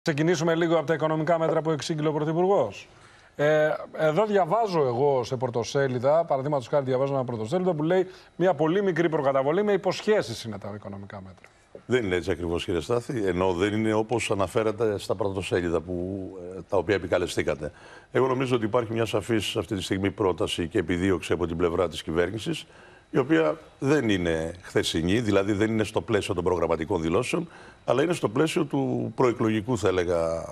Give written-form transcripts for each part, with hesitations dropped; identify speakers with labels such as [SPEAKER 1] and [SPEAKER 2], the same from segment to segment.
[SPEAKER 1] Ξεκινήσουμε λίγο από τα οικονομικά μέτρα που εξήγηλε ο Πρωθυπουργός. Εδώ διαβάζω εγώ σε πρωτοσέλιδα, παραδείγματος χάρη διαβάζω ένα πρωτοσέλιδο που λέει μια πολύ μικρή προκαταβολή με υποσχέσεις είναι τα οικονομικά μέτρα. Δεν είναι έτσι ακριβώς, κύριε Στάθη, ενώ δεν είναι όπως αναφέρεται στα πρωτοσέλιδα τα οποία επικαλεστήκατε. Εγώ νομίζω ότι υπάρχει μια σαφής αυτή τη στιγμή πρόταση και επιδίωξη από την πλευρά της κυβέρνησης, η οποία δεν είναι χθεσινή, δηλαδή δεν είναι στο πλαίσιο των προγραμματικών δηλώσεων, αλλά είναι στο πλαίσιο του προεκλογικού, θα έλεγα,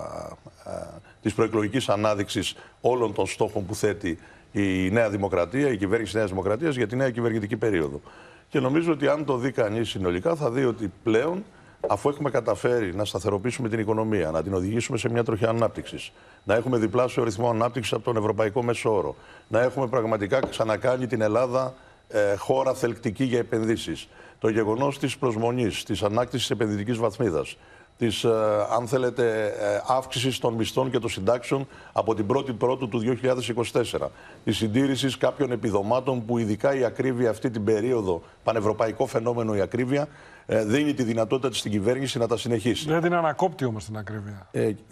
[SPEAKER 1] της προεκλογικής ανάδειξης όλων των στόχων που θέτει η Νέα Δημοκρατία, η κυβέρνηση Νέας Δημοκρατίας για τη νέα κυβερνητική περίοδο. Και νομίζω ότι αν το δει κανείς συνολικά, θα δει ότι πλέον, αφού έχουμε καταφέρει να σταθεροποιήσουμε την οικονομία, να την οδηγήσουμε σε μια τροχιά ανάπτυξης, να έχουμε διπλάσιο ρυθμό ανάπτυξης από τον ευρωπαϊκό μέσο όρο, να έχουμε πραγματικά ξανακάνει την Ελλάδα χώρα θελκτική για επενδύσεις, το γεγονός της προσμονής, της ανάκτησης επενδυτικής βαθμίδας, της, αν θέλετε, αύξησης των μισθών και των συντάξεων από την 1η Πρώτου του 2024, της συντήρησης κάποιων επιδομάτων που ειδικά η ακρίβεια αυτή την περίοδο, πανευρωπαϊκό φαινόμενο η ακρίβεια, δίνει τη δυνατότητα της στην κυβέρνηση να τα συνεχίσει. Δεν την ανακόπτει όμως την ακρίβεια.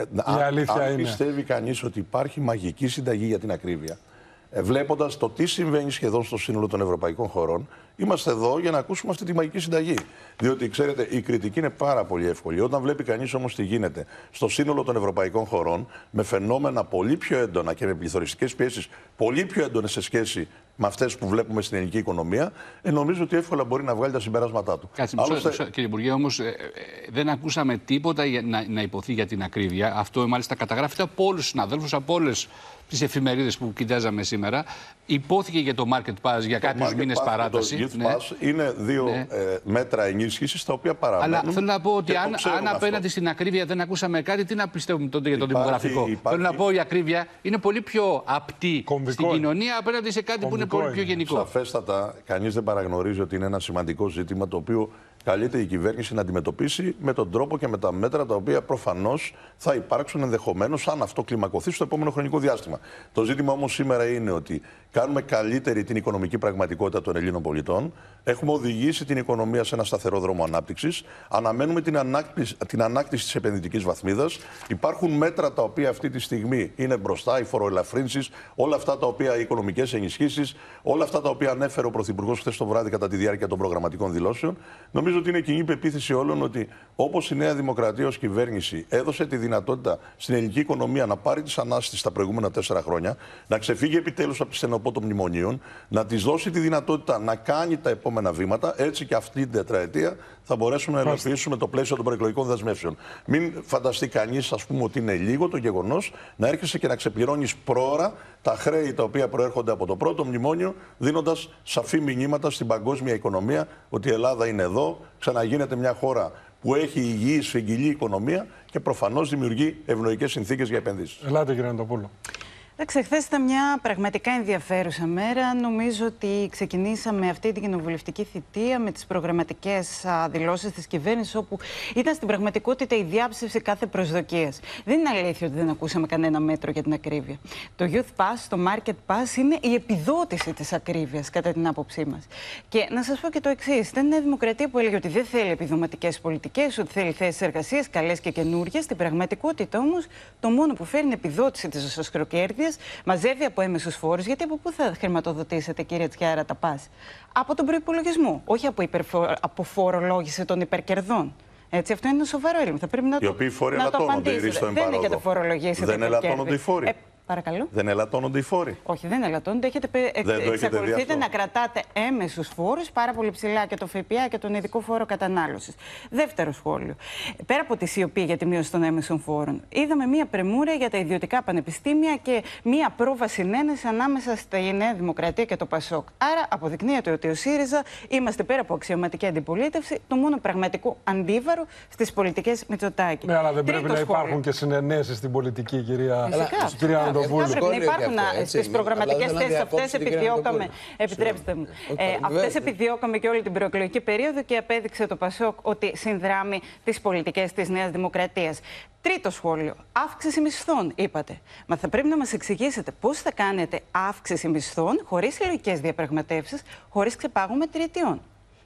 [SPEAKER 1] Η αλήθεια είναι. Αν πιστεύει κανείς ότι υπάρχει μαγική συνταγή για την ακρίβεια, βλέποντας το τι συμβαίνει σχεδόν στο σύνολο των ευρωπαϊκών χωρών, είμαστε εδώ για να ακούσουμε αυτή τη μαγική συνταγή. Διότι, ξέρετε, η κριτική είναι πάρα πολύ εύκολη. Όταν βλέπει κανείς όμως τι γίνεται στο σύνολο των ευρωπαϊκών χωρών, με φαινόμενα πολύ πιο έντονα και με πληθωριστικές πιέσεις πολύ πιο έντονες σε σχέση με αυτές που βλέπουμε στην ελληνική οικονομία, νομίζω ότι εύκολα μπορεί να βγάλει τα συμπεράσματά του.
[SPEAKER 2] Κάτσε, κύριε Υπουργέ, όμως δεν ακούσαμε τίποτα να υποθεί για την ακρίβεια. Αυτό μάλιστα καταγράφεται από όλους τους συναδέλφους, από όλες τις εφημερίδες που κοιτάζαμε σήμερα. Υπόθηκε για το Market Pass για κάποιους μήνες παράταση.
[SPEAKER 3] Το Youth Pass είναι δύο μέτρα ενίσχυσης τα οποία παραμένουν.
[SPEAKER 2] Αλλά θέλω να πω ότι αν απέναντι στην ακρίβεια δεν ακούσαμε κάτι, τι να πιστεύουμε τότε για το δημογραφικό. Θέλω να πω η ακρίβεια είναι πολύ πιο απτή στην κοινωνία απέναντι σε κάτι που είναι πολύ πιο γενικό.
[SPEAKER 3] Σαφέστατα, κανείς δεν παραγνωρίζει ότι είναι ένα σημαντικό ζήτημα το οποίο καλείται η κυβέρνηση να αντιμετωπίσει με τον τρόπο και με τα μέτρα τα οποία προφανώς θα υπάρξουν ενδεχομένως αν αυτό κλιμακωθεί στο επόμενο χρονικό διάστημα. Το ζήτημα όμως σήμερα είναι ότι κάνουμε καλύτερη την οικονομική πραγματικότητα των Ελλήνων πολιτών. Έχουμε οδηγήσει την οικονομία σε ένα σταθερό δρόμο ανάπτυξης. Αναμένουμε την ανάκτηση της επενδυτικής βαθμίδας. Υπάρχουν μέτρα τα οποία αυτή τη στιγμή είναι μπροστά, οι φοροελαφρύνσεις, όλα αυτά τα οποία οι οικονομικές ενισχύσεις, όλα αυτά τα οποία ανέφερε ο Πρωθυπουργός χθες το βράδυ κατά τη διάρκεια των προγραμματικών δηλώσεων. Νομίζω ότι είναι κοινή πεποίθηση όλων ότι όπως η Νέα Δημοκρατία ως κυβέρνηση έδωσε τη δυνατότητα στην ελληνική οικονομία να πάρει τις ανάστησεις τα προηγούμενα 4 χρόνια, να ξεφύγει επιτέλους από τη στενοπό των μνημονίων, να της δώσει τη δυνατότητα να κάνει τα επόμενα βήματα, έτσι και αυτή την τετραετία θα μπορέσουμε να ελοπίσουμε το πλαίσιο των προεκλογικών δεσμεύσεων. Μην φανταστεί κανείς, ας πούμε, ότι είναι λίγο το γεγονός να έρχεσαι και να ξεπληρώνεις πρόωρα τα χρέη τα οποία προέρχονται από το πρώτο μνημόνιο, δίνοντας σαφή μηνύματα στην παγκόσμια οικονομία ότι η Ελλάδα είναι εδώ, ξαναγίνεται μια χώρα που έχει υγιή, σφυγγυλή οικονομία και προφανώς δημιουργεί ευνοϊκές συνθήκες για επενδύσεις.
[SPEAKER 1] Ελάτε, κύριε Νοτοπούλου.
[SPEAKER 4] Χθες ήταν μια πραγματικά ενδιαφέρουσα μέρα. Νομίζω ότι ξεκινήσαμε αυτή την κοινοβουλευτική θητεία με τις προγραμματικές δηλώσεις της κυβέρνησης, όπου ήταν στην πραγματικότητα η διάψευση κάθε προσδοκίας. Δεν είναι αλήθεια ότι δεν ακούσαμε κανένα μέτρο για την ακρίβεια. Το Youth Pass, το Market Pass είναι η επιδότηση της ακρίβειας, κατά την άποψή μας. Και να σας πω και το εξής: ήταν μια δημοκρατία που έλεγε ότι δεν θέλει επιδοματικές πολιτικές, ότι θέλει θέσεις εργασίας, καλές και καινούργιες. Στην πραγματικότητα όμως, το μόνο που φέρνει επιδότηση της ασκροκέρδειας μαζεύει από έμεσους φόρους. Γιατί από πού θα χρηματοδοτήσετε, κύριε Τσιάρα, τα ΠΑΣ? Από τον προϋπολογισμό, όχι από φορολόγηση των υπερκερδών. Έτσι, αυτό είναι ένα σοβαρό έλλειμμα. Θα πρέπει να το απαντήσετε. Δεν έχετε φορολογήσει.
[SPEAKER 3] Δεν ελαττώνονται οι φόροι.
[SPEAKER 4] Παρακαλώ.
[SPEAKER 3] Δεν ελαττώνονται οι φόροι.
[SPEAKER 4] Όχι, δεν ελαττώνονται. Εξακολουθείτε να κρατάτε έμεσους φόρους πάρα πολύ ψηλά, και το ΦΠΑ και τον ειδικό φόρο κατανάλωσης. Δεύτερο σχόλιο. Πέρα από τη σιωπή για τη μείωση των έμεσων φόρων, είδαμε μία πρεμούρα για τα ιδιωτικά πανεπιστήμια και μία πρόβα συνένεση ανάμεσα στη Νέα Δημοκρατία και το ΠΑΣΟΚ. Άρα αποδεικνύεται ότι ο ΣΥΡΙΖΑ είμαστε, πέρα από αξιωματική αντιπολίτευση, το μόνο πραγματικό αντίβαρο στις πολιτικές Μητσοτάκη.
[SPEAKER 1] Ναι, αλλά δεν πρέπει να υπάρχουν και συνενέσεις στην πολιτική, κυρία Νοτοπούλου.
[SPEAKER 4] Πρέπει να υπάρχουν στις προγραμματικές θέσεις αυτές. Επιδιώκαμε, επιτρέψτε μου, αυτές επιδιώκαμε και όλη την προεκλογική περίοδο και απέδειξε το ΠΑΣΟΚ ότι συνδράμει τις πολιτικές της Νέας Δημοκρατίας. Τρίτο σχόλιο. Αύξηση μισθών, είπατε. Μα θα πρέπει να μας εξηγήσετε πώς θα κάνετε αύξηση μισθών χωρίς συλλογικές διαπραγματεύσεις, χωρίς ξεπάγωμα τριετιών.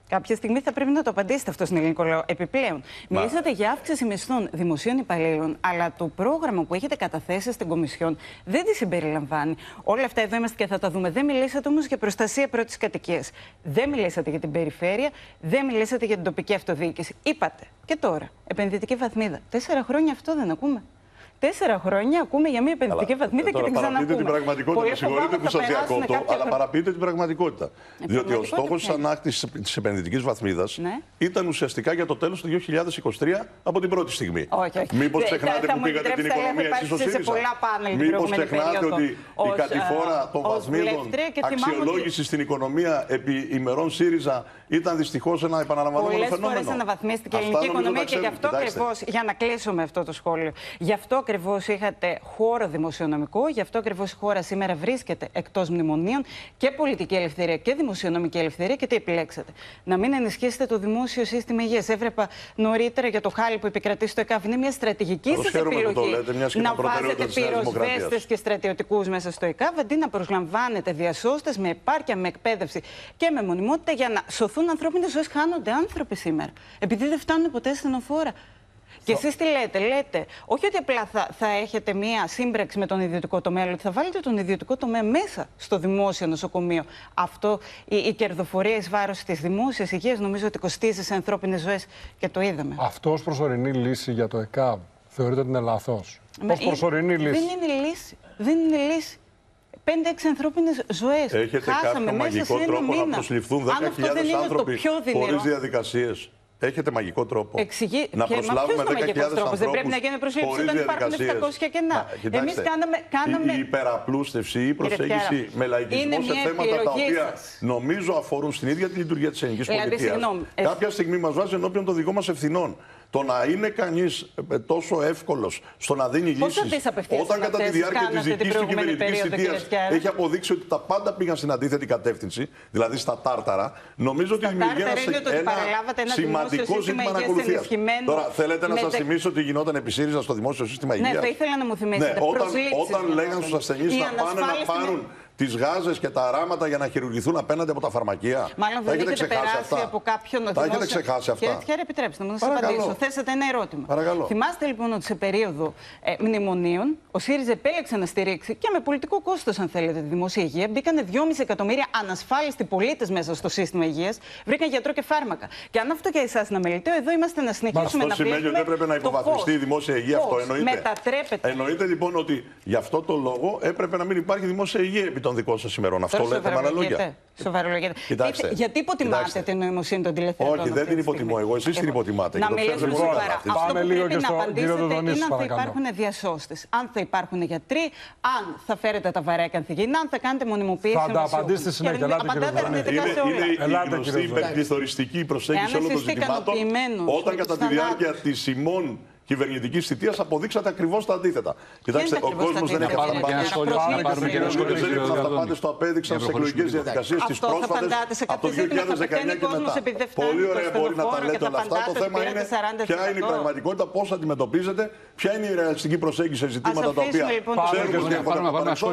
[SPEAKER 4] Κάποια στιγμή θα πρέπει να το απαντήσετε αυτό στην ελληνικό λαό. Επιπλέον, μιλήσατε για αύξηση μισθών δημοσίων υπαλλήλων, αλλά το πρόγραμμα που έχετε καταθέσει στην Κομισιόν δεν τη συμπεριλαμβάνει. Όλα αυτά εδώ είμαστε και θα τα δούμε. Δεν μιλήσατε όμως για προστασία πρώτης κατοικίας. Δεν μιλήσατε για την περιφέρεια, δεν μιλήσατε για την τοπική αυτοδιοίκηση. Είπατε και τώρα, επενδυτική βαθμίδα. 4 χρόνια αυτό δεν ακούμε. 4 χρόνια ακούμε για μια επενδυτική βαθμίδα και την ξανακούμε.
[SPEAKER 3] Παραπείτε την πραγματικότητα. Με συγχωρείτε που σας διακόπτω, αλλά παραπείτε την πραγματικότητα. Διότι ο στόχος της ανάκτησης της επενδυτικής βαθμίδας ήταν ουσιαστικά για το τέλος του 2023 από την πρώτη στιγμή. Μήπως ξεχνάτε που πήγατε την οικονομία εσείς ως ΣΥΡΙΖΑ? Μήπως ξεχνάτε ότι η κατηφόρα των βαθμίδων αξιολόγηση στην οικονομία επί ημερών ΣΥΡΙΖΑ ήταν δυστυχώς ένα επαναλαμβανόμενο φαινόμενο?
[SPEAKER 4] Πολλές φορές αναβαθμίστηκε η ελληνική οικονομία και γι' αυτό ακριβώς, για να κλείσω με αυτό το σχόλιο, γι' αυτό ακριβώς είχατε χώρο δημοσιονομικό, γι' αυτό ακριβώς η χώρα σήμερα βρίσκεται εκτός μνημονίων και πολιτική ελευθερία και δημοσιονομική ελευθερία. Και τι επιλέξατε? Να μην ενισχύσετε το δημόσιο σύστημα υγείας. Έβλεπα νωρίτερα για το χάλι που επικρατεί στο ΕΚΑΒ. Είναι μια στρατηγική σας επιλογή να βάζετε πυροσβέστες και στρατιωτικούς μέσα στο ΕΚΑΒ, αντί να προσλαμβάνετε διασώστες με επάρκεια, με εκπαίδευση και με μονιμότητα για να σωθούν ανθρώπινες ζωές. Χάνονται άνθρωποι σήμερα, επειδή δεν φτάνουν ποτέ στενοφόρα. Και εσείς τι λέτε? Λέτε όχι ότι απλά θα έχετε μία σύμπραξη με τον ιδιωτικό τομέα, αλλά ότι θα βάλετε τον ιδιωτικό τομέα μέσα στο δημόσιο νοσοκομείο. Αυτό, η κερδοφορία εις βάρος της δημόσιας υγείας, νομίζω ότι κοστίζει σε ανθρώπινες ζωές και το είδαμε.
[SPEAKER 1] Αυτό ως προσωρινή λύση για το ΕΚΑΒ θεωρείτε ότι είναι λάθος? Ως προσωρινή λύση.
[SPEAKER 4] Δεν είναι λύση. Δεν είναι λύση. 5-6 ανθρώπινες ζωές.
[SPEAKER 3] Έχετε κάποιο μαγικό τρόπο να προσληφθούν 10.000 άνθρωποι χωρίς διαδικασίες? Έχετε μαγικό τρόπο να προσλάβουμε 10.000 ανθρώπους?
[SPEAKER 4] Δεν πρέπει να γίνει προσλήψη όταν υπάρχουν 700 κενά. Εμείς κάναμε
[SPEAKER 3] η υπεραπλούστευση ή η προσέγγιση με λαϊκισμό σε θέματα τα οποία νομίζω αφορούν στην ίδια τη λειτουργία της ελληνικής πολιτείας. Κάποια στιγμή μας βάζει ενώπιον των δικών μας ευθυνών. Το να είναι κανείς τόσο εύκολος στο να δίνει λύσεις, όταν κατά τη διάρκεια της δικής του κυβερνητικής θητείας έχει αποδείξει ότι τα πάντα πήγαν στην αντίθετη κατεύθυνση, δηλαδή στα τάρταρα, νομίζω ότι δημιουργεί ένα σημαντικό ζήτημα ανακολουθίας. Τώρα, θέλετε να σας θυμίσω ότι γινόταν επί ΣΥΡΙΖΑ στο δημόσιο σύστημα υγείας?
[SPEAKER 4] Ναι, θα ήθελα να μου θυμίσετε.
[SPEAKER 3] Όταν λέγαν στους ασθενείς να πάνε να πάρουν τις γάζες και τα ράματα για να χειρουργηθούν απέναντι από τα φαρμακεία.
[SPEAKER 4] Μάλλον δεν έχετε περάσει από κάποιον
[SPEAKER 3] τα έχετε ξεχάσει αυτά?
[SPEAKER 4] Κύριε, επιτρέψτε μου να σας απαντήσω. Θέσατε ένα ερώτημα.
[SPEAKER 3] Παρακαλώ.
[SPEAKER 4] Θυμάστε λοιπόν ότι σε περίοδο μνημονίων ο ΣΥΡΙΖΑ επέλεξε να στηρίξει και με πολιτικό κόστος, αν θέλετε, τη δημόσια υγεία. Μπήκανε 2,5 εκατομμύρια ανασφάλιστοι πολίτες μέσα στο σύστημα υγείας. Βρήκαν γιατρό και φάρμακα. Και αν αυτό για εσάς να μελιτέω, εδώ είμαστε να συνεχίσουμε να
[SPEAKER 3] σημαίνει ότι δεν πρέπει να υποβαθμιστεί η δημόσια υγεία? Αυτό εννοείται λοιπόν ότι γι' αυτό το λόγο έπρεπε να μην υπάρχει δημόσια υγεία επί των δικών σας ημερών? Αυτό λέτε με άλλα λόγια?
[SPEAKER 4] Σοβαρολογείτε. Γιατί υποτιμάτε την νοημοσύνη των τηλεθεατών?
[SPEAKER 3] Όχι, δεν την υποτιμώ εγώ. Εσείς την υποτιμάτε.
[SPEAKER 4] Να μιλήσουμε σοβαρά. Αυτό που πρέπει να απαντήσετε είναι αν θα
[SPEAKER 1] παρακαλώ.
[SPEAKER 4] υπάρχουν διασώστες, αν θα υπάρχουν γιατροί, αν θα φέρετε τα βαρέα καθηγητή, αν θα κάνετε μονιμοποίηση.
[SPEAKER 1] Θα τα απαντήσετε συνέχεια.
[SPEAKER 3] Είναι η γνωστή υπερπληθωριστική προσέγγιση όλων των ζητημάτων, όταν κατά τη διάρκεια της ημών κυβερνητικής θητείας αποδείξατε ακριβώς τα αντίθετα. Κοιτάξτε, ο κόσμος δεν έχει αυταπάτες. Οι αυταπάτες το απέδειξαν σε εκλογικές διαδικασίες τις πρόσφατες από το 2019 και μετά. Πολύ ωραία μπορεί να τα λέτε όλα αυτά. Το θέμα είναι ποια είναι η πραγματικότητα, πώς αντιμετωπίζετε, ποια είναι η ρεαλιστική προσέγγιση σε ζητήματα τα οποία ξέρουμε ότι έχουν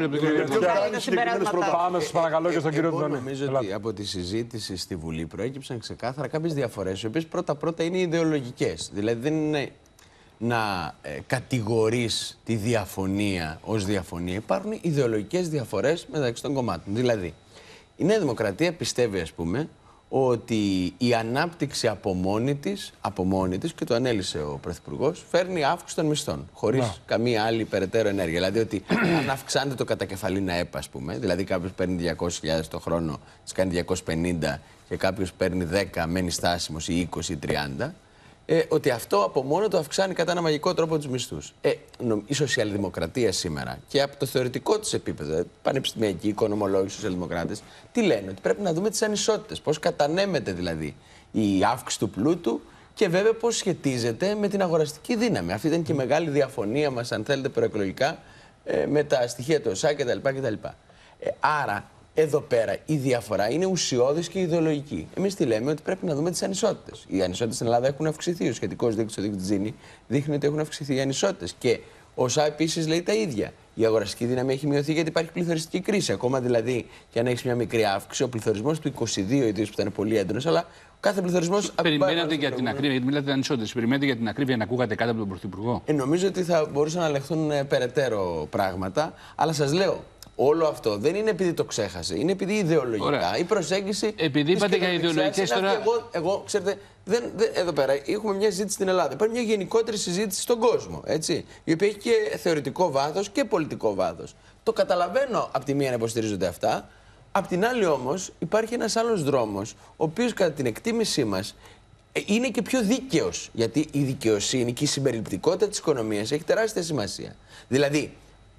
[SPEAKER 1] Πάμε σας παρακαλώ και στον κύριο Δονή.
[SPEAKER 5] Νομίζω ότι από τη συζήτηση στη Βουλή προέκυψαν ξεκάθαρα κάποιες διαφορές, οι οποίες πρώτα-πρώτα είναι ιδεολογικές. Δηλαδή δεν είναι να κατηγορείς τη διαφωνία ως διαφωνία. Υπάρχουν ιδεολογικές διαφορές μεταξύ των κομμάτων. Δηλαδή, η Νέα Δημοκρατία πιστεύει, ας πούμε, ότι η ανάπτυξη από μόνη της, και το ανέλησε ο Πρωθυπουργός, φέρνει αύξηση των μισθών, χωρίς καμία άλλη περαιτέρω ενέργεια. Δηλαδή ότι αν αυξάνεται το κατακεφαλήν ΑΕΠ, ας πούμε, δηλαδή κάποιος παίρνει 200.000 το χρόνο, της κάνει 250 και κάποιος παίρνει 10, μένει στάσιμος ή 20 ή 30, ότι αυτό από μόνο του αυξάνει κατά ένα μαγικό τρόπο τους μισθούς. Η σοσιαλδημοκρατία σήμερα και από το θεωρητικό της επίπεδο, πανεπιστημιακοί, οικονομολόγοι, σοσιαλδημοκράτες, τι λένε? Ότι πρέπει να δούμε τις ανισότητες. Πώς κατανέμεται δηλαδή η αύξηση του πλούτου και βέβαια πώς σχετίζεται με την αγοραστική δύναμη. Αυτή ήταν και η μεγάλη διαφωνία μας, αν θέλετε, προεκλογικά με τα στοιχεία του ΟΣΑ κτλ. Άρα, εδώ πέρα η διαφορά είναι ουσιώδης και ιδεολογική. Εμείς τι λέμε? Ότι πρέπει να δούμε τις ανισότητες. Οι ανισότητες στην Ελλάδα έχουν αυξηθεί. Ο σχετικός δείκτης, ο δείκτης Τζίνι, δείχνει ότι έχουν αυξηθεί οι ανισότητες. Και ο ΩΣΑ επίσης λέει τα ίδια. η αγοραστική δύναμη έχει μειωθεί γιατί υπάρχει πληθωριστική κρίση. Ακόμα δηλαδή και αν έχει μια μικρή αύξηση, ο πληθωρισμός του 22 ιδίως που ήταν πολύ έντονος, αλλά κάθε πληθωρισμός.
[SPEAKER 2] Περιμένετε για την ακρίβεια, γιατί μιλάτε για ανισότητες. Περιμένετε για την ακρίβεια να ακούγατε κάτι από τον Πρωθυπουργό.
[SPEAKER 5] Νομίζω ότι θα μπορούσαν να λεχθούν περαιτέρω πράγματα, αλλά σας λέω. Όλο αυτό δεν είναι επειδή το ξέχασε, είναι επειδή ιδεολογικά. Ωραία. Η προσέγγιση.
[SPEAKER 2] Επειδή είπατε για ιδεολογικές τώρα.
[SPEAKER 5] Εγώ, ξέρετε, εδώ πέρα έχουμε μια συζήτηση στην Ελλάδα. Υπάρχει μια γενικότερη συζήτηση στον κόσμο. Έτσι, η οποία έχει και θεωρητικό βάθος και πολιτικό βάθος. Το καταλαβαίνω από τη μία να υποστηρίζονται αυτά. Απ' την άλλη όμως υπάρχει ένας άλλος δρόμος, ο οποίος κατά την εκτίμησή μας είναι και πιο δίκαιος. Γιατί η δικαιοσύνη και η συμπεριληπτικότητα της οικονομίας έχει τεράστια σημασία. Δηλαδή,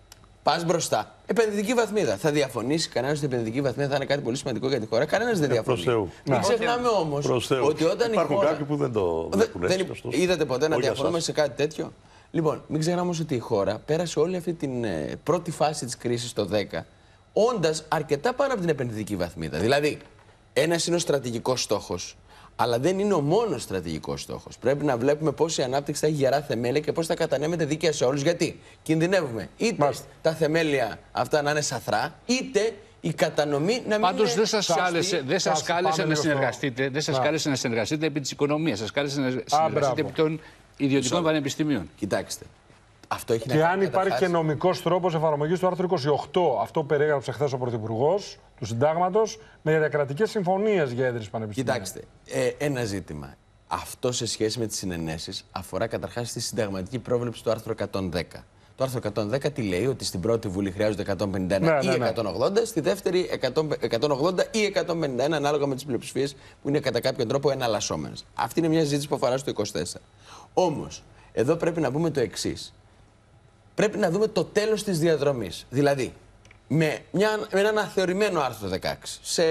[SPEAKER 5] πας μπροστά. Επενδυτική βαθμίδα. Θα διαφωνήσει κανένας ότι η επενδυτική βαθμίδα θα είναι κάτι πολύ σημαντικό για τη χώρα? Κανένας δεν διαφωνεί. Μην ξεχνάμε όμως ότι όταν
[SPEAKER 3] υπάρχουν
[SPEAKER 5] η χώρα.
[SPEAKER 3] κάποιοι που δεν το βλέπουν.
[SPEAKER 5] Είδατε ποτέ να διαφωνούμε σε κάτι τέτοιο? Λοιπόν, μην ξεχνάμε όμως ότι η χώρα πέρασε όλη αυτή την πρώτη φάση της κρίσης το 10, όντας αρκετά πάνω από την επενδυτική βαθμίδα. Δηλαδή, ένας είναι ο στρατηγικός στόχος. Αλλά δεν είναι ο μόνος στρατηγικός στόχος. Πρέπει να βλέπουμε πώς η ανάπτυξη θα έχει γερά θεμέλια και πώς θα κατανέμεται δίκαια σε όλους. Γιατί κινδυνεύουμε είτε τα θεμέλια αυτά να είναι σαθρά, είτε η κατανομή να μην
[SPEAKER 2] Πάντως
[SPEAKER 5] είναι.
[SPEAKER 2] Δεν σας κάλεσε να συνεργαστείτε. Δεν σας κάλεσε να συνεργαστείτε επί της οικονομίας. Σας κάλεσε να συνεργαστείτε επί των ιδιωτικών πανεπιστημίων.
[SPEAKER 5] Κοιτάξτε. Αυτό έχει
[SPEAKER 1] και αν υπάρχει και νομικός τρόπος εφαρμογής του άρθρου 28, αυτό που περιέγραψε χθες ο Πρωθυπουργός του Συντάγματος, με διακρατικές συμφωνίες για ίδρυση πανεπιστημίων.
[SPEAKER 5] Κοιτάξτε, ένα ζήτημα. Αυτό σε σχέση με τις συνενέσεις αφορά καταρχάς τη συνταγματική πρόβλεψη του άρθρου 110. Το άρθρο 110 τι λέει? Ότι στην πρώτη Βουλή χρειάζονται 151 ή 180, στη δεύτερη 180 ή 151, ανάλογα με τις πλειοψηφίες που είναι κατά κάποιον τρόπο εναλλασσόμενες. Αυτή είναι μια συζήτηση που αφορά στο 24. Όμως, εδώ πρέπει να πούμε το εξής. Πρέπει να δούμε το τέλος της διαδρομής. Δηλαδή, με ένα αναθεωρημένο άρθρο 16, σε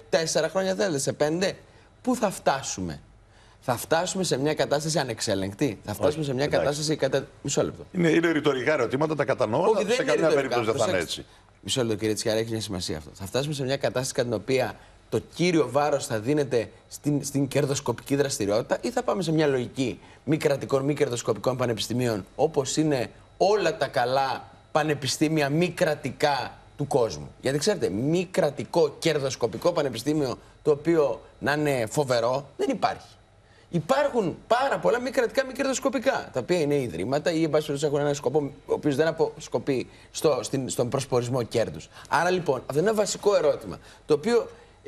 [SPEAKER 5] 4 χρόνια θέλετε, σε 5, πού θα φτάσουμε? Θα φτάσουμε σε μια κατάσταση ανεξέλεγκτη? Θα φτάσουμε σε μια κατάσταση κατά. Μισό λεπτό.
[SPEAKER 3] Είναι ρητορικά ερωτήματα, τα κατανοώ, αλλά σε καμία περίπτωση δεν θα είναι έτσι.
[SPEAKER 5] Μισό λεπτό, κύριε Τσιάρα, έχει μια σημασία αυτό. Θα φτάσουμε σε μια κατάσταση κατά την οποία το κύριο βάρος θα δίνεται στην κερδοσκοπική δραστηριότητα, ή θα πάμε σε μια λογική μη κρατικών, μη κερδοσκοπικών πανεπιστημίων, όπως είναι όλα τα καλά πανεπιστήμια μη κρατικά του κόσμου? Γιατί ξέρετε, μη κρατικό κερδοσκοπικό πανεπιστήμιο το οποίο να είναι φοβερό δεν υπάρχει. Υπάρχουν πάρα πολλά μη κρατικά, μη κερδοσκοπικά, τα οποία είναι ιδρύματα ή εν πάση περιπτώσει έχουν έναν σκοπό ο οποίος δεν αποσκοπεί στον προσπορισμό κέρδους. Άρα λοιπόν, αυτό είναι ένα βασικό ερώτημα, το οποίο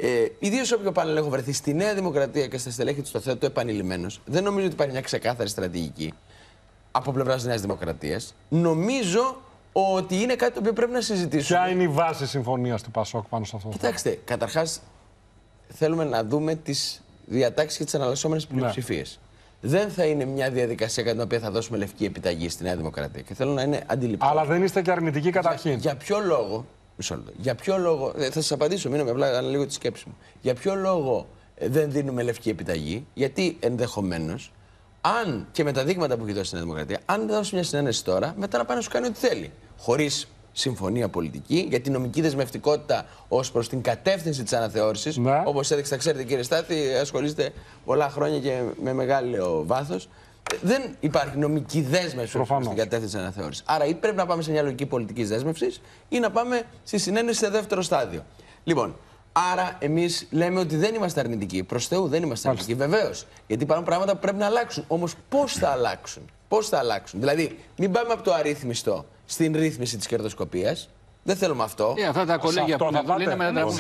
[SPEAKER 5] ιδίως όποιο πάνελ έχω βρεθεί στη Νέα Δημοκρατία και στα στελέχη του το θέτω επανειλημμένος, δεν νομίζω ότι υπάρχει μια ξεκάθαρη στρατηγική από πλευράς της Νέας Δημοκρατίας. Νομίζω ότι είναι κάτι το οποίο πρέπει να συζητήσουμε.
[SPEAKER 1] Ποια είναι η βάση συμφωνίας του ΠΑΣΟΚ πάνω σε αυτό?
[SPEAKER 5] Κοιτάξτε, καταρχάς θέλουμε να δούμε τις διατάξεις και τις αναλλασσόμενες πλειοψηφίες. Δεν θα είναι μια διαδικασία κατά την οποία θα δώσουμε λευκή επιταγή στη Νέα Δημοκρατία. Και θέλω να είναι αντιληπτό.
[SPEAKER 1] Αλλά δεν είστε και αρνητικοί καταρχήν.
[SPEAKER 5] Για ποιο λόγο? Μισό λεπτό. Για ποιο λόγο? Θα σας απαντήσω, μείνω απλά αναλύω τη σκέψη μου. Για ποιο λόγο δεν δίνουμε λευκή επιταγή? Γιατί ενδεχομένως, αν και με τα δείγματα που έχει δώσει η Νέα Δημοκρατία, αν δεν δώσει μια συνένεση τώρα, μετά να πάει να σου κάνει ό,τι θέλει. Χωρίς συμφωνία πολιτική, για την νομική δεσμευτικότητα ως προς την κατεύθυνση της αναθεώρησης. Ναι. Όπως έδειξε, θα ξέρετε κύριε Στάθη, ασχολείστε πολλά χρόνια και με μεγάλο βάθος. Δεν υπάρχει νομική δέσμευση προς την κατεύθυνση της αναθεώρησης. Άρα ή πρέπει να πάμε σε μια λογική πολιτικής δέσμευσης ή να πάμε στη συνένεση σε δεύτερο στάδιο. Λοιπόν, άρα εμείς λέμε ότι δεν είμαστε αρνητικοί. Προς Θεού δεν είμαστε αρνητικοί, βεβαίως. Γιατί υπάρχουν πράγματα που πρέπει να αλλάξουν. Όμως πώς θα αλλάξουν? Πώς θα αλλάξουν? Δηλαδή, μην πάμε από το αρρύθμιστο στην ρύθμιση της κερδοσκοπίας. Δεν θέλουμε αυτό.
[SPEAKER 2] Αυτά τα κολέγια που θα λένε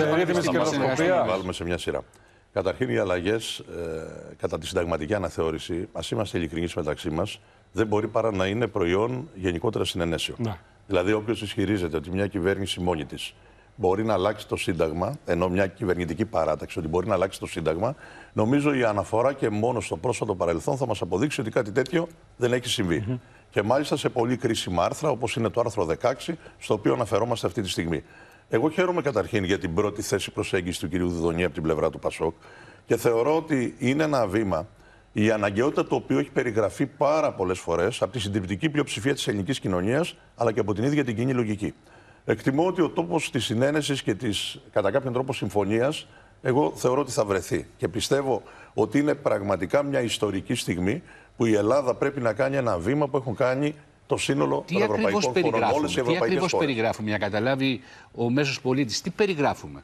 [SPEAKER 3] να βάλουμε σε μια σειρά. Καταρχήν, οι αλλαγές κατά τη συνταγματική αναθεώρηση, ας είμαστε ειλικρινείς μεταξύ μας, δεν μπορεί παρά να είναι προϊόν γενικότερα συνενέσεων. Ναι. Δηλαδή, όποιος ισχυρίζεται ότι μια κυβέρνηση μόνη της μπορεί να αλλάξει το Σύνταγμα, ενώ μια κυβερνητική παράταξη ότι μπορεί να αλλάξει το Σύνταγμα, νομίζω η αναφορά και μόνο στο πρόσφατο παρελθόν θα μας αποδείξει ότι κάτι τέτοιο δεν έχει συμβεί. Και μάλιστα σε πολύ κρίσιμα άρθρα, όπως είναι το άρθρο 16, στο οποίο αναφερόμαστε αυτή τη στιγμή. Εγώ χαίρομαι καταρχήν για την πρώτη θέση προσέγγιση του κ. Δουδονή από την πλευρά του ΠΑΣΟΚ και θεωρώ ότι είναι ένα βήμα η αναγκαιότητα το οποίο έχει περιγραφεί πάρα πολλές φορές από τη συντριπτική πλειοψηφία της ελληνικής κοινωνίας αλλά και από την ίδια την κοινή λογική. Εκτιμώ ότι ο τόπος της συνένεσης και της κατά κάποιον τρόπο συμφωνίας, εγώ θεωρώ ότι θα βρεθεί. Και πιστεύω ότι είναι πραγματικά μια ιστορική στιγμή που η Ελλάδα πρέπει να κάνει ένα βήμα που έχουν κάνει το σύνολο των ευρωπαϊκών χωρών. Όλες οι ευρωπαϊκές χώρες.
[SPEAKER 2] Περιγράφουμε για να καταλάβει ο μέσος πολίτης? Τι περιγράφουμε?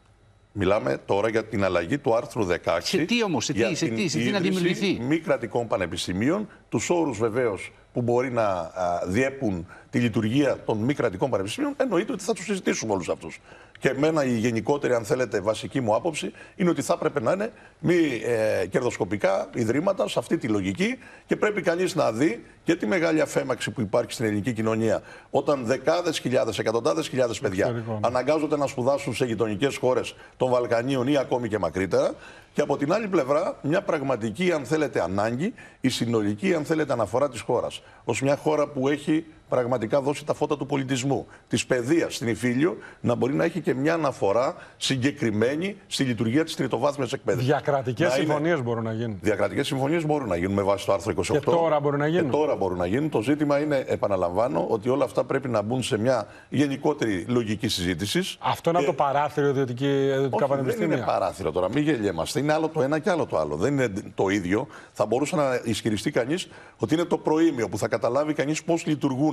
[SPEAKER 3] Μιλάμε τώρα για την αλλαγή του άρθρου 16.
[SPEAKER 2] Σε τι όμως, σε τι να δημιουργηθεί?
[SPEAKER 3] Μη κρατικών πανεπιστημίων, τους όρους βεβαίως που μπορεί να διέπουν τη λειτουργία των μη κρατικών πανεπιστημίων, εννοείται ότι θα τους συζητήσουμε όλους αυτούς. Και εμένα η γενικότερη, αν θέλετε, βασική μου άποψη είναι ότι θα έπρεπε να είναι μη κερδοσκοπικά ιδρύματα σε αυτή τη λογική και πρέπει κανείς να δει και τη μεγάλη αφέμαξη που υπάρχει στην ελληνική κοινωνία όταν δεκάδες χιλιάδες, εκατοντάδες χιλιάδες παιδιά αναγκάζονται να σπουδάσουν σε γειτονικές χώρες των Βαλκανίων ή ακόμη και μακρύτερα. Και από την άλλη πλευρά, μια πραγματική, αν θέλετε, ανάγκη, η συνολική, αν θέλετε, αναφορά της χώρας. Ως μια χώρα που έχει πραγματικά δώσει τα φώτα του πολιτισμού, της παιδείας στην Ιφίλιο, να μπορεί να έχει και μια αναφορά συγκεκριμένη στη λειτουργία της τριτοβάθμιας εκπαίδευσης.
[SPEAKER 1] Διακρατικές συμφωνίες μπορούν να γίνουν.
[SPEAKER 3] Διακρατικές συμφωνίες μπορούν να γίνουν με βάση το άρθρο 28.
[SPEAKER 1] Και τώρα μπορούν να γίνουν.
[SPEAKER 3] Και τώρα μπορούν να γίνουν. Το ζήτημα είναι, επαναλαμβάνω, ότι όλα αυτά πρέπει να μπουν σε μια γενικότερη λογική συζήτηση.
[SPEAKER 1] Αυτό είναι από το παράθυρο ιδιωτικά πανεπιστήμια.
[SPEAKER 3] Δεν είναι παράθυρο τώρα, μην γελιέμαστε. Είναι άλλο το ένα και άλλο το άλλο. Δεν είναι το ίδιο. Θα μπορούσε να ισχυριστεί κανείς ότι είναι το προήμιο που θα καταλάβει κανείς πώς λειτουργούν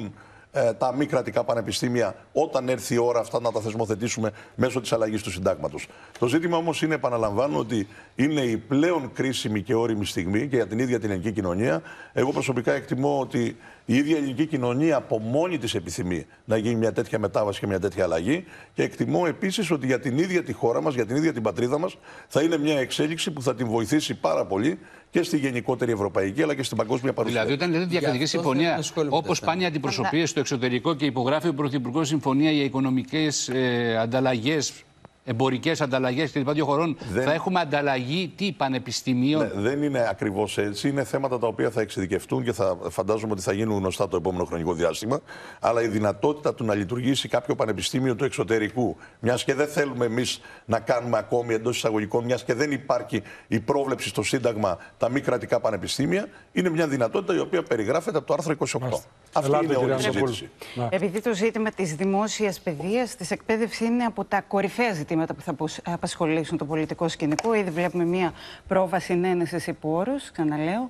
[SPEAKER 3] τα μη κρατικά πανεπιστήμια όταν έρθει η ώρα αυτά να τα θεσμοθετήσουμε μέσω της αλλαγής του συντάγματος. Το ζήτημα όμως είναι, επαναλαμβάνω, ότι είναι η πλέον κρίσιμη και ώριμη στιγμή και για την ίδια την ελληνική κοινωνία. Εγώ προσωπικά εκτιμώ ότι η ίδια ελληνική κοινωνία από μόνη της επιθυμεί να γίνει μια τέτοια μετάβαση και μια τέτοια αλλαγή. Και εκτιμώ επίσης ότι για την ίδια τη χώρα μας, για την ίδια την πατρίδα μας, θα είναι μια εξέλιξη που θα την βοηθήσει πάρα πολύ και στη γενικότερη ευρωπαϊκή αλλά και στην παγκόσμια παρουσία.
[SPEAKER 2] Δηλαδή, όταν λέτε διακρατική συμφωνία, όπως πάνε οι αντιπροσωπείες στο εξωτερικό και υπογράφει ο Πρωθυπουργός συμφωνία για οικονομικές ανταλλαγές, εμπορικές ανταλλαγές κλπ. Δύο χωρών, θα έχουμε ανταλλαγή πανεπιστημίων?
[SPEAKER 3] Ναι, δεν είναι ακριβώς έτσι. Είναι θέματα τα οποία θα εξειδικευτούν και θα φαντάζομαι ότι θα γίνουν γνωστά το επόμενο χρονικό διάστημα. Αλλά η δυνατότητα του να λειτουργήσει κάποιο πανεπιστήμιο του εξωτερικού, μιας και δεν θέλουμε εμείς να κάνουμε ακόμη εντός εισαγωγικών, μιας και δεν υπάρχει η πρόβλεψη στο Σύνταγμα τα μη κρατικά πανεπιστήμια, είναι μια δυνατότητα η οποία περιγράφεται από το άρθρο 28. Αυτή είναι όλη η συζήτηση.
[SPEAKER 4] Επειδή το ζήτημα της δημόσιας παιδείας, της εκπαίδευσης είναι από τα κορυφαία ζητήματα που θα απασχολήσουν το πολιτικό σκηνικό. Ήδη βλέπουμε μια πρόβα συνένεσης υπό όρους, ξαναλέω.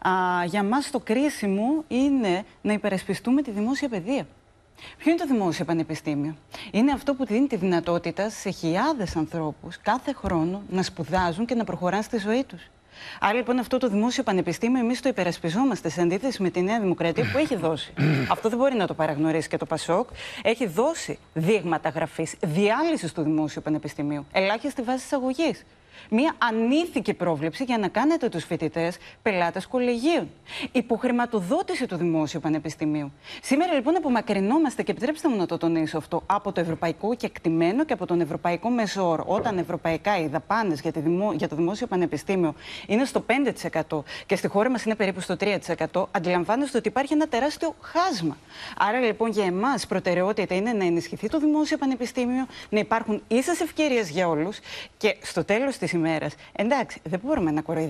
[SPEAKER 4] Για μας το κρίσιμο είναι να υπερασπιστούμε τη δημόσια παιδεία. Ποιο είναι το δημόσιο πανεπιστήμιο? Είναι αυτό που δίνει τη δυνατότητα σε χιλιάδες ανθρώπους κάθε χρόνο να σπουδάζουν και να προχωράνε στη ζωή τους. Άρα λοιπόν αυτό το δημόσιο πανεπιστήμιο εμείς το υπερασπιζόμαστε σε αντίθεση με τη Νέα Δημοκρατία που έχει δώσει. Αυτό δεν μπορεί να το παραγνωρίσει και το ΠΑΣΟΚ. Έχει δώσει δείγματα γραφής διάλυσης του δημόσιου πανεπιστημίου, ελάχιστη βάση εισαγωγής. Μία ανήθικη πρόβλεψη για να κάνετε τους φοιτητές πελάτες κολεγίων. Υποχρηματοδότηση του δημόσιου πανεπιστημίου. Σήμερα λοιπόν απομακρυνόμαστε, και επιτρέψτε μου να το τονίσω αυτό, από το ευρωπαϊκό κεκτημένο και από τον ευρωπαϊκό μέσο όρο. Όταν ευρωπαϊκά οι δαπάνες για το δημόσιο πανεπιστήμιο είναι στο 5% και στη χώρα μας είναι περίπου στο 3%, αντιλαμβάνεστε ότι υπάρχει ένα τεράστιο χάσμα. Άρα λοιπόν για εμάς προτεραιότητα είναι να ενισχυθεί το δημόσιο πανεπιστήμιο, να υπάρχουν ίσες ευκαιρίες για όλους και στο τέλος της ημέρας, εντάξει, δεν μπορούμε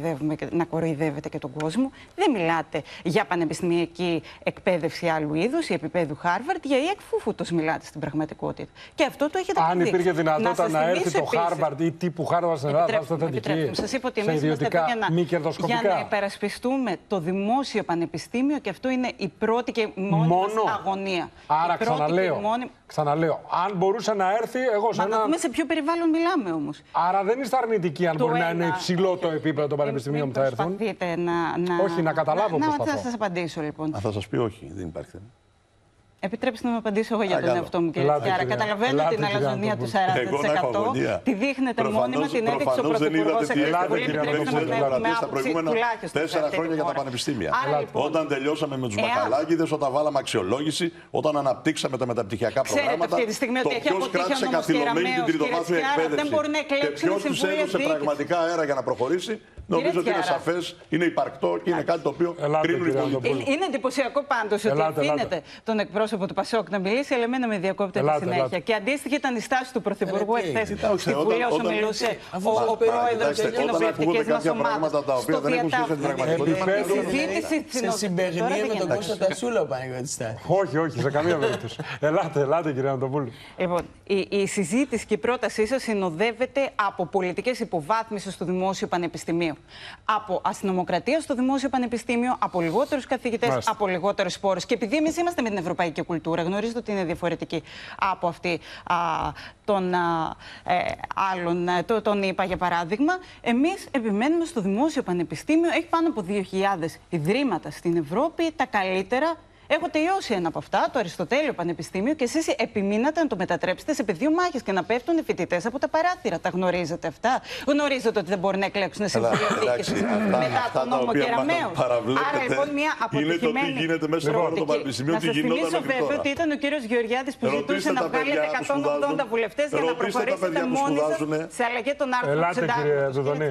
[SPEAKER 4] να κοροϊδεύετε και τον κόσμο. Δεν μιλάτε για πανεπιστημιακή εκπαίδευση άλλου είδους ή επίπεδου Harvard, για εκφούφουτος μιλάτε στην πραγματικότητα. Και αυτό το έχετε
[SPEAKER 1] αποδείξει. Αν υπήρχε δυνατότητα να έρθει το Harvard ή τύπου Harvard στην Ελλάδα, θα είστε θετικοί?
[SPEAKER 4] Σας είπα ότι εμείς είμαστε εδώ για να υπερασπιστούμε το δημόσιο πανεπιστήμιο και αυτό είναι η πρώτη και μόνη μας αγωνία.
[SPEAKER 1] Άρα ξαναλέω, αν μπορούσε να έρθει, εγώ σε
[SPEAKER 4] να δούμε σε ποιο περιβάλλον μιλάμε όμως.
[SPEAKER 1] Άρα δεν είστε αρνητικοί αν μπορεί να είναι υψηλό το επίπεδο των πανεπιστημίων που θα έρθουν? Όχι, να καταλάβω πώς θα πω.
[SPEAKER 4] Θα σας απαντήσω λοιπόν.
[SPEAKER 3] Θα σας πει όχι, δεν υπάρχει θέμα.
[SPEAKER 4] Επιτρέψτε να με απαντήσω εγώ για τον εαυτό μου, κύριε Τσιάρα. Καταλαβαίνω την αλαζονία του 40%. Τη δείχνετε μόνιμα, την έδειξε ο Πρωθυπουργός.
[SPEAKER 3] Τα προηγούμενα 4 χρόνια για τα πανεπιστήμια. Όταν τελειώσαμε με τους μπακαλάκηδες, όταν βάλαμε αξιολόγηση, όταν αναπτύξαμε τα μεταπτυχιακά προγράμματα, το ποιος κράτησε καθυλωμένη την τριτοβάθμια εκπαίδευση και ποιος τους έδωσε πραγματικά αέρα για να προχωρήσει, νομίζω ότι είναι σαφές, είναι υπαρκτό και είναι κάτι το οποίο κρίνουν οι πολίτες.
[SPEAKER 4] Είναι εντυπωσιακό πάντως ότι αφήνεται τον εκπρόσωπο του ΠΑΣΟΚ να μιλήσει, αλλά εμένα με διακόπτεται συνέχεια. Και αντίστοιχη ήταν η στάση του Πρωθυπουργού εχθές στη Βουλή όσο μιλούσε ο πρόεδρος της κοινοβουλευτικής μας ομάδας. Στο διατάφυλλο.
[SPEAKER 5] Σε συμπεγνία με τον Κώστα Τασούλα πάει εγώ τη στάση.
[SPEAKER 1] Όχι, σε καμία περίπτωση. Ελάτε κύριε Ανατοπούλου.
[SPEAKER 4] Λοιπόν, η συζήτηση και η πρότασή σας συνοδεύεται από πολιτικές υποβάθμισης του δημόσιου πανεπιστημίου. πανεπιστημίου. Από αστυνομοκρατία στο δημόσιο πανεπιστήμιο, από λιγότερους καθηγητές, από λιγότερους πόρους. Και επειδή εμείς είμαστε με την ευρωπαϊκή κουλτούρα, γνωρίζετε ότι είναι διαφορετική από αυτή των άλλων, τον ΗΠΑ για παράδειγμα, εμείς επιμένουμε στο δημόσιο πανεπιστήμιο. Έχει πάνω από 2.000 ιδρύματα στην Ευρώπη, τα καλύτερα. Έχω τελειώσει ένα από αυτά, το Αριστοτέλειο Πανεπιστήμιο, και εσείς επιμείνατε να το μετατρέψετε σε πεδίο μάχης και να πέφτουν οι φοιτητές από τα παράθυρα. Τα γνωρίζετε αυτά? Γνωρίζετε ότι δεν μπορεί να εκλέξουν σε βιβλιοθήκες μετά τον νόμο Κεραμέως? Άρα λοιπόν μια αποτυχημένη
[SPEAKER 3] γίνεται μέσα στο Πανεπιστημίο.
[SPEAKER 4] Να σας θυμίσω βέβαια ότι ήταν ο κύριος Γεωργιάδης που ζητούσε να βγάλετε 180 βουλευτές για να προχωρήσετε μόνοι σας σε αλλαγή των άρθρων του συντάγματος.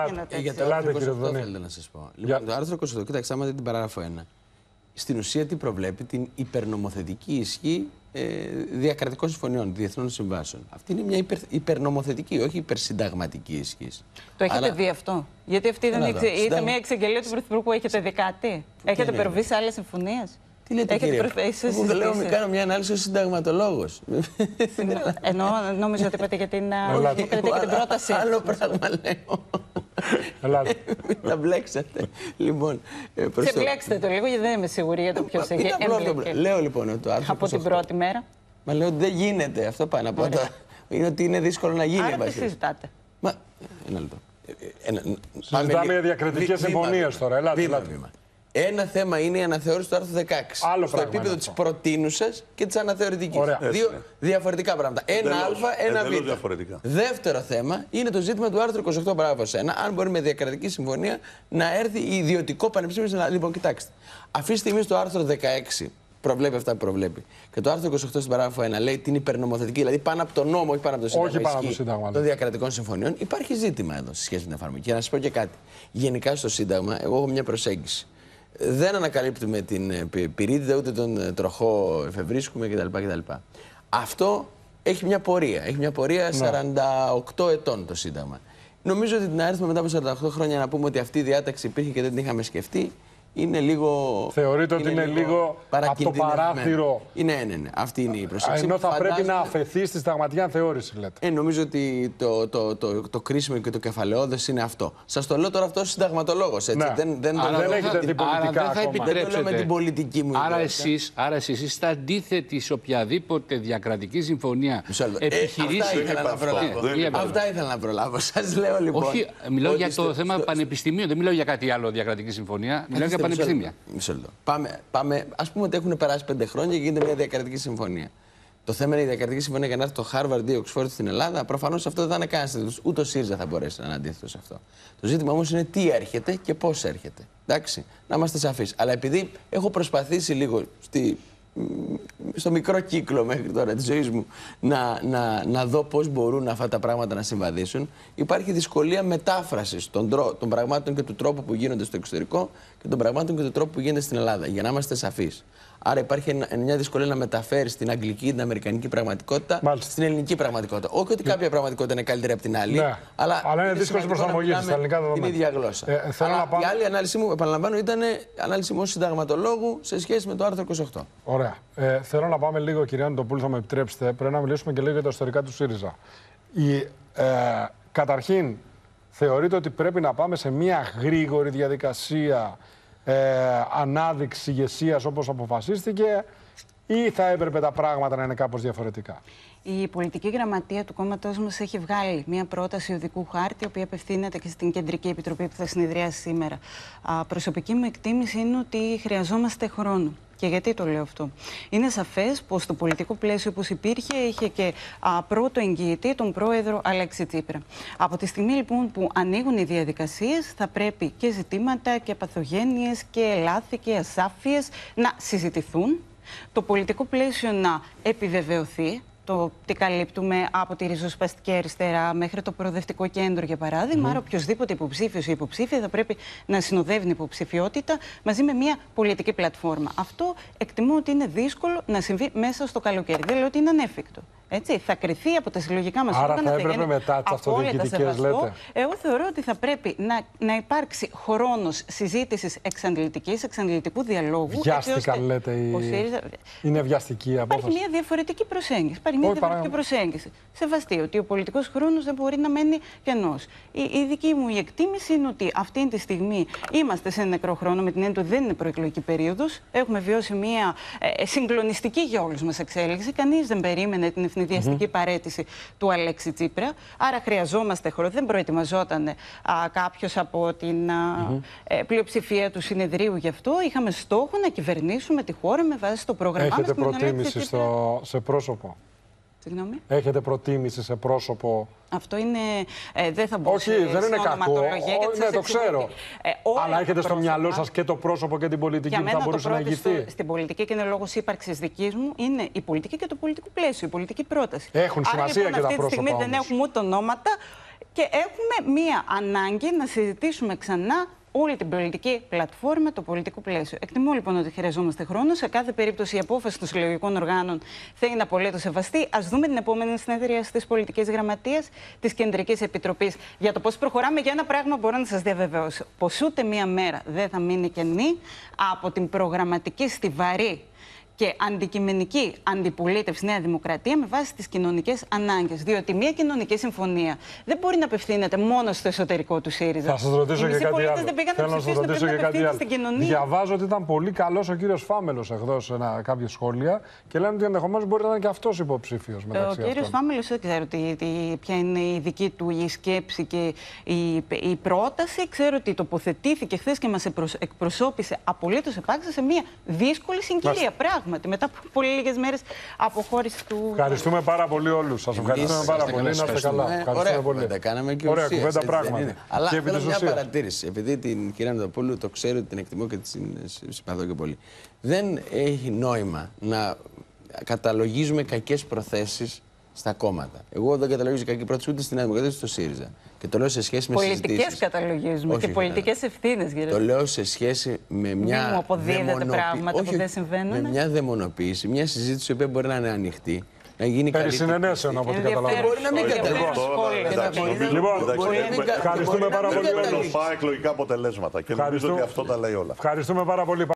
[SPEAKER 1] Ελάτε κύριε Δουδονή.
[SPEAKER 5] Θέλω να σας πω. Λοιπόν, το άρθρο 28, κοιτάξτε, άμα δείτε την παράγραφο 1. Στην ουσία τι προβλέπει? Την υπερνομοθετική ισχύ διακρατικών συμφωνιών, διεθνών συμβάσεων. Αυτή είναι μια υπερνομοθετική, όχι υπερσυνταγματική ισχύ.
[SPEAKER 4] Το έχετε δει αυτό? Γιατί αυτή ήταν μια εξαγγελία του Πρωθυπουργού. Έχετε δει κάτι? Έχετε υπερβεί σε άλλες συμφωνίες?
[SPEAKER 5] Τι λέτε, κύριε? Εγώ κάνω μια ανάλυση ως συνταγματολόγος.
[SPEAKER 4] Ενώ νόμιζα ότι είπατε για την πρόταση.
[SPEAKER 5] Άλλο πράγμα λέω.
[SPEAKER 1] Ελάτε.
[SPEAKER 5] Τα μπλέξατε. Λοιπόν,
[SPEAKER 4] ξεμπλέξτε το λίγο, γιατί δεν είμαι σίγουρη για το ποιος έχει εμπλέξει.
[SPEAKER 5] Λέω λοιπόν ότι το άρθρο
[SPEAKER 4] από την πρώτη μέρα.
[SPEAKER 5] Μα λέω ότι δεν γίνεται. Αυτό πάνω από το. Είναι ότι είναι δύσκολο να γίνει.
[SPEAKER 4] Άρα τι συζητάτε?
[SPEAKER 5] Ένα λεπτό.
[SPEAKER 1] Συζητάμε για διακρατικές συμφωνίες τώρα. Ελάτε.
[SPEAKER 5] Ένα θέμα είναι η αναθεώρηση του άρθρου 16.
[SPEAKER 1] Άλλο
[SPEAKER 5] στο επίπεδο της προτείνουσας και της αναθεωρητικής. Δύο διαφορετικά πράγματα. Ένα Α, ένα Β. Δεύτερο θέμα είναι το ζήτημα του άρθρου 28 παράγραφος 1. Αν μπορεί με διακρατική συμφωνία να έρθει ιδιωτικό πανεπιστήμιο στην Ελλάδα. Λοιπόν, κοιτάξτε. Αυτή τη στιγμή στο άρθρο 16 προβλέπει αυτά που προβλέπει. Και το άρθρο 28 στην παράγραφο 1 λέει την υπερνομοθετική, δηλαδή πάνω από το νόμο, όχι πάνω από το Σύνταγμα των διακρατικών συμφωνιών. Υπάρχει ζήτημα εδώ σε σχέση με την εφαρμογή. Και να σα πω και κάτι. Γενικά στο Σύνταγμα, εγώ έχω μια προσέγγιση. Δεν ανακαλύπτουμε την πυρίτιδα ούτε τον τροχό εφευρίσκουμε κτλ. Αυτό έχει μια πορεία. Έχει μια πορεία 48 ετών το Σύνταγμα. Νομίζω ότι την αριθμό μετά από 48 χρόνια να πούμε ότι αυτή η διάταξη υπήρχε και δεν την είχαμε σκεφτεί. Είναι λίγο.
[SPEAKER 1] Θεωρείτε ότι είναι λίγο από το παράθυρο?
[SPEAKER 5] Ναι. Αυτή είναι η προσέγγιση.
[SPEAKER 1] Ενώ θα πρέπει να αφαιθεί στη συνταγματική ανθεώρηση, λέτε.
[SPEAKER 5] Νομίζω ότι το κρίσιμο και το κεφαλαιώδες είναι αυτό. Σας το λέω τώρα αυτό ως συνταγματολόγος.
[SPEAKER 1] Ναι. Δεν έχετε δει πολιτικά ακόμα.
[SPEAKER 5] Δεν το λέω με την πολιτική μου.
[SPEAKER 2] Άρα εσείς είστε αντίθετοι σε οποιαδήποτε διακρατική συμφωνία επιχειρήσει.
[SPEAKER 5] Αυτά ήθελα να προλάβω. Σας λέω λοιπόν.
[SPEAKER 2] Όχι, μιλάω για το θέμα πανεπιστημίου. Δεν μιλάω για κάτι άλλο διακρατική συμφωνία. Μιλάω για πανεπιστήμια.
[SPEAKER 5] Μισό λεπτό. Πάμε. Ας πούμε ότι έχουν περάσει 5 χρόνια και γίνεται μια διακρατική συμφωνία. Το θέμα είναι η διακρατική συμφωνία για να έρθει το Harvard ή Oxford στην Ελλάδα. Προφανώς αυτό δεν θα είναι κανένας αντίθετος. Ούτε ο ΣΥΡΙΖΑ θα μπορέσει να είναι αντίθετος σε αυτό. Το ζήτημα όμως είναι τι έρχεται και πώς έρχεται. Εντάξει, να είμαστε σαφείς. Αλλά επειδή έχω προσπαθήσει λίγο στο μικρό κύκλο μέχρι τώρα της ζωής μου να δω πώς μπορούν αυτά τα πράγματα να συμβαδίσουν, υπάρχει δυσκολία μετάφρασης των πραγμάτων και του τρόπου που γίνονται στο εξωτερικό και των πραγμάτων και του τρόπου που γίνεται στην Ελλάδα, για να είμαστε σαφείς. Άρα υπάρχει μια δυσκολία να μεταφέρει την αγγλική ή την αμερικανική πραγματικότητα στην ελληνική πραγματικότητα. Όχι ότι κάποια πραγματικότητα είναι καλύτερη από την άλλη,
[SPEAKER 1] ναι. αλλά είναι δύσκολη προσαρμογή στα ελληνικά δεδομένα.
[SPEAKER 5] Την ίδια γλώσσα. Η άλλη ανάλυση μου, επαναλαμβάνω, ήταν ανάλυση μου ως συνταγματολόγου σε σχέση με το άρθρο 28.
[SPEAKER 1] Ωραία. Θέλω να πάμε λίγο, κυρία Νιτοπούλου, θα με επιτρέψετε. Πρέπει να μιλήσουμε και λίγο για τα ιστορικά του ΣΥΡΙΖΑ. Καταρχήν, θεωρείτε ότι πρέπει να πάμε σε μια γρήγορη διαδικασία ανάδειξη ηγεσίας όπως αποφασίστηκε, ή θα έπρεπε τα πράγματα να είναι κάπως διαφορετικά?
[SPEAKER 4] Η πολιτική γραμματεία του κόμματός μας έχει βγάλει μια πρόταση οδικού χάρτη, η οποία απευθύνεται και στην Κεντρική Επιτροπή που θα συνεδριάσει σήμερα. Προσωπική μου εκτίμηση είναι ότι χρειαζόμαστε χρόνο. Και γιατί το λέω αυτό? Είναι σαφές πως το πολιτικό πλαίσιο όπως υπήρχε είχε και πρώτο εγγυητή τον πρόεδρο Αλέξη Τσίπρα. Από τη στιγμή λοιπόν που ανοίγουν οι διαδικασίες, θα πρέπει και ζητήματα και παθογένειες και λάθη και ασάφειες να συζητηθούν, το πολιτικό πλαίσιο να επιβεβαιωθεί. Το τι καλύπτουμε από τη ριζοσπαστική αριστερά μέχρι το προοδευτικό κέντρο, για παράδειγμα. Άρα, οποιοδήποτε υποψήφιος ή υποψήφια θα πρέπει να συνοδεύει την υποψηφιότητα μαζί με μια πολιτική πλατφόρμα. Αυτό εκτιμώ ότι είναι δύσκολο να συμβεί μέσα στο καλοκαίρι. Δεν λέω ότι είναι ανέφικτο. Έτσι, θα κριθεί από τα συλλογικά μας όργανα.
[SPEAKER 1] Άρα θα έπρεπε μετά τις αυτοδιοικητικές, λέτε.
[SPEAKER 4] Εγώ θεωρώ ότι θα πρέπει να υπάρξει χρόνος συζήτησης εξαντλητικού διαλόγου.
[SPEAKER 1] Βιάστηκαν, λέτε. Είναι βιαστική η απόφαση.
[SPEAKER 4] Υπάρχει μια διαφορετική προσέγγιση. Σεβαστή ότι ο πολιτικός χρόνος δεν μπορεί να μένει κενός. Η δική μου εκτίμηση είναι ότι αυτή τη στιγμή είμαστε σε νεκρό χρόνο, με την έννοια ότι δεν είναι προεκλογική περίοδος. Έχουμε βιώσει μια συγκλονιστική για όλους μας εξέλιξη. Κανείς δεν περίμενε την ευνηδιαστική παραίτηση του Αλέξη Τσίπρα. Άρα χρειαζόμαστε χρόνο. Δεν προετοιμαζόταν κάποιος από την πλειοψηφία του συνεδρίου γι' αυτό. Είχαμε στόχο να κυβερνήσουμε τη χώρα με βάση το πρόγραμμά μας.
[SPEAKER 1] Έχετε προτίμηση σε πρόσωπο?
[SPEAKER 4] Συγγνώμη.
[SPEAKER 1] Έχετε προτίμηση σε πρόσωπο?
[SPEAKER 4] Αυτό είναι. Δεν θα μπω
[SPEAKER 1] Όχι, δεν είναι κακό. Ναι, το ξέρω. Αλλά έχετε στο μυαλό σας και το πρόσωπο και την πολιτική που θα μπορούσε να ηγηθεί?
[SPEAKER 4] Στην πολιτική, και είναι λόγος ύπαρξης δικής μου, είναι η πολιτική και το πολιτικό πλαίσιο, η πολιτική πρόταση.
[SPEAKER 1] Έχουν σημασία και τα πρόσωπα.
[SPEAKER 4] Αυτή τη στιγμή δεν έχουμε ούτε ονόματα και έχουμε μία ανάγκη να συζητήσουμε ξανά όλη την πολιτική πλατφόρμα, το πολιτικό πλαίσιο. Εκτιμώ λοιπόν ότι χρειαζόμαστε χρόνο. Σε κάθε περίπτωση η απόφαση των συλλογικών οργάνων θα είναι απολύτως σεβαστή. Ας δούμε την επόμενη συνεδρίαση της Πολιτικής Γραμματείας της Κεντρικής Επιτροπής για το πώς προχωράμε. Για ένα πράγμα μπορώ να σας διαβεβαιώσω: πως ούτε μία μέρα δεν θα μείνει κενή από την προγραμματική στιβαρή και αντικειμενική αντιπολίτευση Νέα Δημοκρατία με βάση τις κοινωνικές ανάγκες. Διότι μια κοινωνική συμφωνία δεν μπορεί να απευθύνεται μόνο στο εσωτερικό του ΣΥΡΙΖΑ.
[SPEAKER 1] Θα σας ρωτήσω και κάτι άλλο.
[SPEAKER 4] Δεν πήγαν να ψηφίσουν, πρέπει να απευθύνεται στην κοινωνία.
[SPEAKER 1] Διαβάζω ότι ήταν πολύ καλός ο κύριος Φάμελος εδώ σε κάποια σχόλια και λένε ότι ενδεχομένως μπορεί να είναι και αυτός υποψήφιος μεταξύ αυτών. Ο κύριος
[SPEAKER 4] Φάμελος δεν ξέρω ποια είναι η δική του η σκέψη και η πρόταση. Ξέρω ότι τοποθετήθηκε χθες και μας εκπροσώπησε απολύτως επάξια σε μια δύσκολη συγκυρία. Μετά από πολύ λίγες μέρες αποχώρηση του.
[SPEAKER 1] Ευχαριστούμε πάρα πολύ όλους. Σας ευχαριστούμε πάρα πολύ. Να είστε καλά.
[SPEAKER 5] Ωραία κουβέντα κάναμε και
[SPEAKER 1] ωραία κουβέντα πράγματι.
[SPEAKER 5] Αλλά θέλω μια παρατήρηση. Επειδή την κυρία Νοτοπούλου το ξέρω ότι την εκτιμώ και την συμπαθώ και πολύ. Δεν έχει νόημα να καταλογίζουμε κακές προθέσεις στα κόμματα. Εγώ δεν καταλογίζω κακή πρόταση ούτε στην Νέα Δημοκρατία ούτε στο ΣΥΡΙΖΑ. Και το λέω σε σχέση με
[SPEAKER 4] πολιτικές καταλογίζουμε και πολιτικές ευθύνες, κύριε.
[SPEAKER 5] Το λέω σε σχέση με μια.
[SPEAKER 4] Μην μου αποδίδετε πράγματα που δεν συμβαίνουν.
[SPEAKER 5] Με μια δαιμονοποίηση, μια συζήτηση που μπορεί να είναι ανοιχτή. Να γίνει
[SPEAKER 1] περί συνενέσεων, από ό,τι καταλαβαίνω.
[SPEAKER 5] Μπορεί να μην καταλαβαίνω.
[SPEAKER 1] Λοιπόν, ευχαριστούμε πάρα πολύ όλους.
[SPEAKER 3] Σωστά εκλογικά αποτελέσματα και νομίζω ότι αυτό τα λέει όλα.
[SPEAKER 1] Ευχαριστούμε πάρα πολύ.